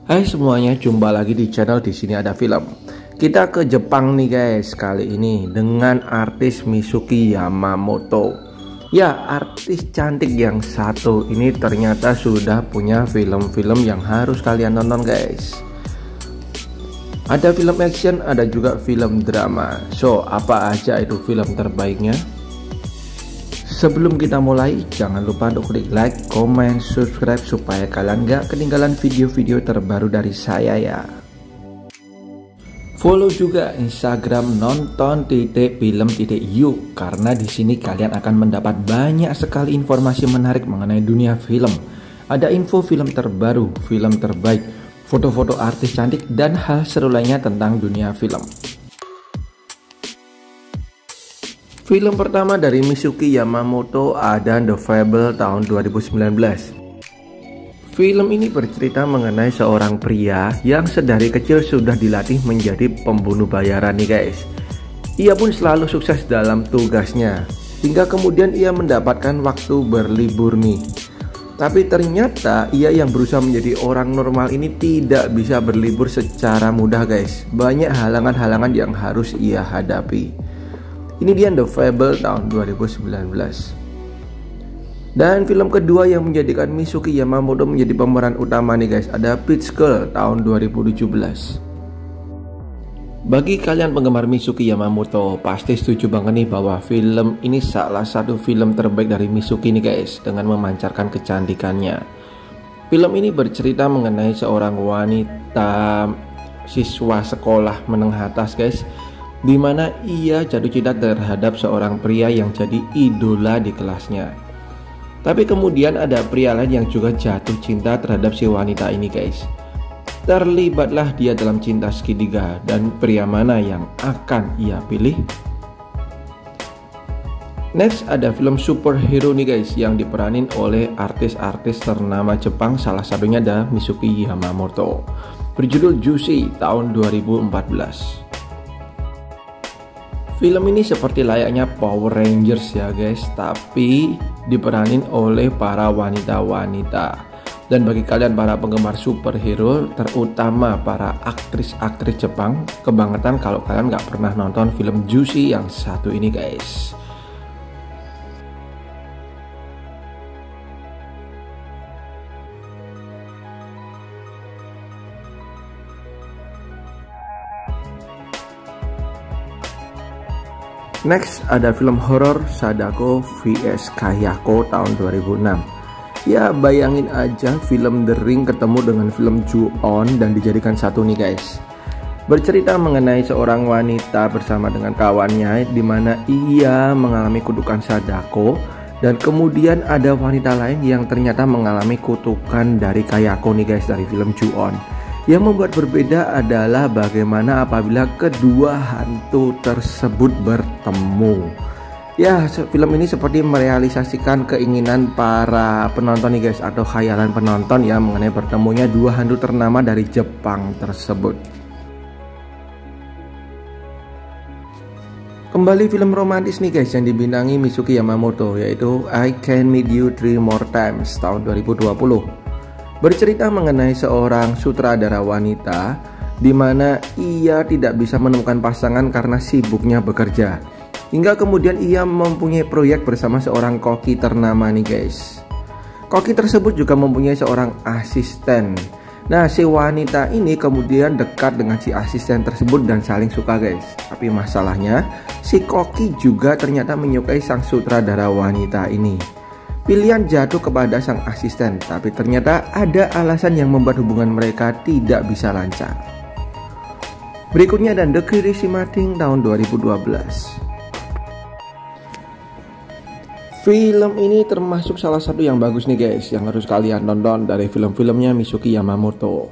Hai semuanya, jumpa lagi di channel Di Sini Ada Film. Kita ke Jepang nih guys, kali ini dengan artis Mitsuki Yamamoto. Ya, artis cantik yang satu ini ternyata sudah punya film-film yang harus kalian tonton guys. Ada film action, ada juga film drama. So, apa aja itu film terbaiknya? Sebelum kita mulai, jangan lupa untuk klik like, comment, subscribe supaya kalian gak ketinggalan video-video terbaru dari saya ya. Follow juga Instagram nonton.film.yuk karena di sini kalian akan mendapat banyak sekali informasi menarik mengenai dunia film. Ada info film terbaru, film terbaik, foto-foto artis cantik dan hal seru lainnya tentang dunia film. Film pertama dari Mitsuki Yamamoto ada The Fable tahun 2019. Film ini bercerita mengenai seorang pria yang sedari kecil sudah dilatih menjadi pembunuh bayaran nih guys. Ia pun selalu sukses dalam tugasnya, hingga kemudian ia mendapatkan waktu berlibur nih. Tapi ternyata ia yang berusaha menjadi orang normal ini tidak bisa berlibur secara mudah guys. Banyak halangan-halangan yang harus ia hadapi. Ini dia The Fable tahun 2019. Dan film kedua yang menjadikan Mitsuki Yamamoto menjadi pemeran utama nih guys, ada Peach Girl tahun 2017. Bagi kalian penggemar Mitsuki Yamamoto, pasti setuju banget nih bahwa film ini salah satu film terbaik dari Mitsuki nih guys, dengan memancarkan kecantikannya. Film ini bercerita mengenai seorang wanita siswa sekolah menengah atas guys, di mana ia jatuh cinta terhadap seorang pria yang jadi idola di kelasnya. Tapi kemudian ada pria lain yang juga jatuh cinta terhadap si wanita ini guys. Terlibatlah dia dalam cinta segitiga, dan pria mana yang akan ia pilih? Next ada film superhero nih guys yang diperanin oleh artis-artis ternama Jepang, salah satunya ada Mitsuki Yamamoto. Berjudul Juicy tahun 2014. Film ini seperti layaknya Power Rangers ya guys, tapi diperanin oleh para wanita-wanita. Dan bagi kalian para penggemar superhero, terutama para aktris-aktris Jepang, kebangetan kalau kalian gak pernah nonton film Juicy yang satu ini guys. Next ada film horor Sadako vs Kayako tahun 2006. Ya bayangin aja film The Ring ketemu dengan film Ju-on dan dijadikan satu nih guys. Bercerita mengenai seorang wanita bersama dengan kawannya di mana ia mengalami kutukan Sadako, dan kemudian ada wanita lain yang ternyata mengalami kutukan dari Kayako nih guys dari film Ju-on. Yang membuat berbeda adalah bagaimana apabila kedua hantu tersebut bertemu. Ya, film ini seperti merealisasikan keinginan para penonton nih guys, atau khayalan penonton ya mengenai bertemunya dua hantu ternama dari Jepang tersebut. Kembali film romantis nih guys yang dibintangi Mitsuki Yamamoto, yaitu I Can Meet You Three More Times tahun 2020. Bercerita mengenai seorang sutradara wanita di mana ia tidak bisa menemukan pasangan karena sibuknya bekerja. Hingga kemudian ia mempunyai proyek bersama seorang koki ternama nih guys. Koki tersebut juga mempunyai seorang asisten. Nah, si wanita ini kemudian dekat dengan si asisten tersebut dan saling suka guys. Tapi masalahnya si koki juga ternyata menyukai sang sutradara wanita ini. Pilihan jatuh kepada sang asisten, tapi ternyata ada alasan yang membuat hubungan mereka tidak bisa lancar. Berikutnya ada The Kirishima Thing tahun 2012. Film ini termasuk salah satu yang bagus nih guys, yang harus kalian tonton dari film-filmnya Mitsuki Yamamoto.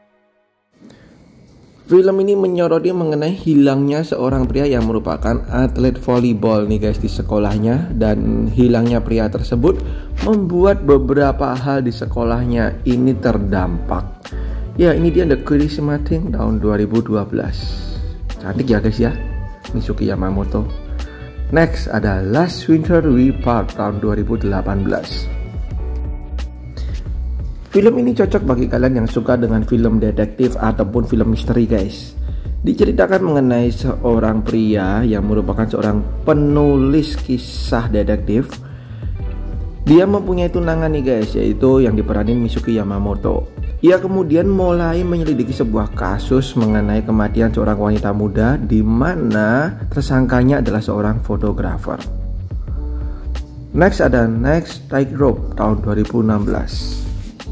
Film ini menyoroti mengenai hilangnya seorang pria yang merupakan atlet volleyball nih guys di sekolahnya, dan hilangnya pria tersebut membuat beberapa hal di sekolahnya ini terdampak. Ya, ini dia The Kirishima Thing tahun 2012. Cantik ya guys ya, Mitsuki Yamamoto. Next ada Last Winter We Part tahun 2018. Film ini cocok bagi kalian yang suka dengan film detektif ataupun film misteri guys. Diceritakan mengenai seorang pria yang merupakan seorang penulis kisah detektif. Dia mempunyai tunangan nih guys, yaitu yang diperanin Mitsuki Yamamoto. Ia kemudian mulai menyelidiki sebuah kasus mengenai kematian seorang wanita muda di mana tersangkanya adalah seorang fotografer. Next ada Next Tightrope tahun 2016.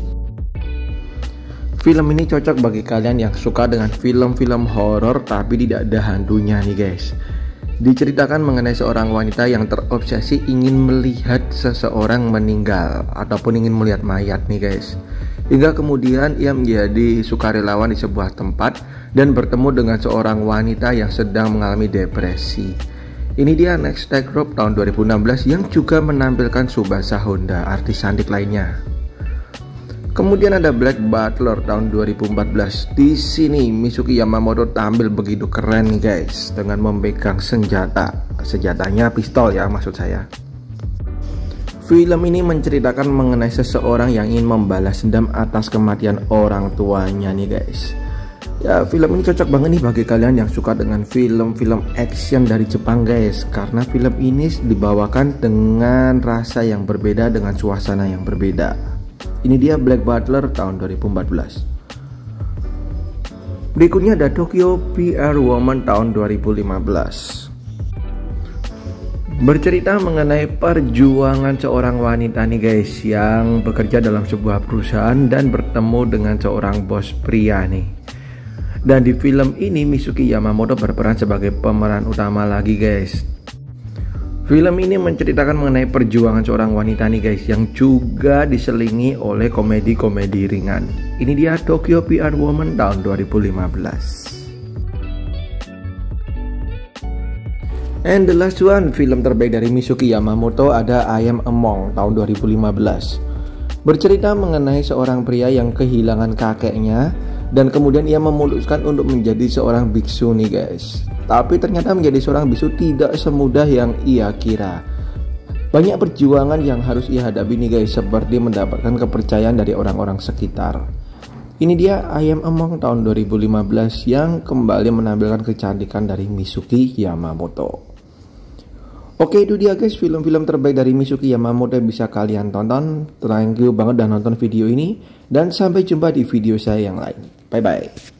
Film ini cocok bagi kalian yang suka dengan film-film horor tapi tidak ada hantunya nih guys. Diceritakan mengenai seorang wanita yang terobsesi ingin melihat seseorang meninggal ataupun ingin melihat mayat nih guys. Hingga kemudian ia menjadi sukarelawan di sebuah tempat dan bertemu dengan seorang wanita yang sedang mengalami depresi. Ini dia Next Tightrope tahun 2016 yang juga menampilkan Tsubasa Honda, artis cantik lainnya. Kemudian ada Black Butler tahun 2014. Di sini Mitsuki Yamamoto tampil begitu keren guys dengan memegang senjata. Senjatanya pistol ya maksud saya. Film ini menceritakan mengenai seseorang yang ingin membalas dendam atas kematian orang tuanya nih guys. Ya, film ini cocok banget nih bagi kalian yang suka dengan film-film action dari Jepang guys. Karena film ini dibawakan dengan rasa yang berbeda, dengan suasana yang berbeda. Ini dia Black Butler tahun 2014. Berikutnya ada Tokyo PR Woman tahun 2015. Bercerita mengenai perjuangan seorang wanita nih guys yang bekerja dalam sebuah perusahaan dan bertemu dengan seorang bos pria nih. Dan di film ini Mitsuki Yamamoto berperan sebagai pemeran utama lagi guys. Film ini menceritakan mengenai perjuangan seorang wanita nih guys yang juga diselingi oleh komedi-komedi ringan. Ini dia Tokyo PR Woman tahun 2015. And the last one, film terbaik dari Mitsuki Yamamoto ada I Am a Monk tahun 2015. Bercerita mengenai seorang pria yang kehilangan kakeknya dan kemudian ia memutuskan untuk menjadi seorang biksu nih guys. Tapi ternyata menjadi seorang biksu tidak semudah yang ia kira. Banyak perjuangan yang harus ia hadapi nih guys, seperti mendapatkan kepercayaan dari orang-orang sekitar. Ini dia I Am a Monk tahun 2015 yang kembali menampilkan kecantikan dari Mitsuki Yamamoto. Oke, itu dia guys film-film terbaik dari Mitsuki Yamamoto yang bisa kalian tonton. Thank you banget udah nonton video ini dan sampai jumpa di video saya yang lain. Bye bye.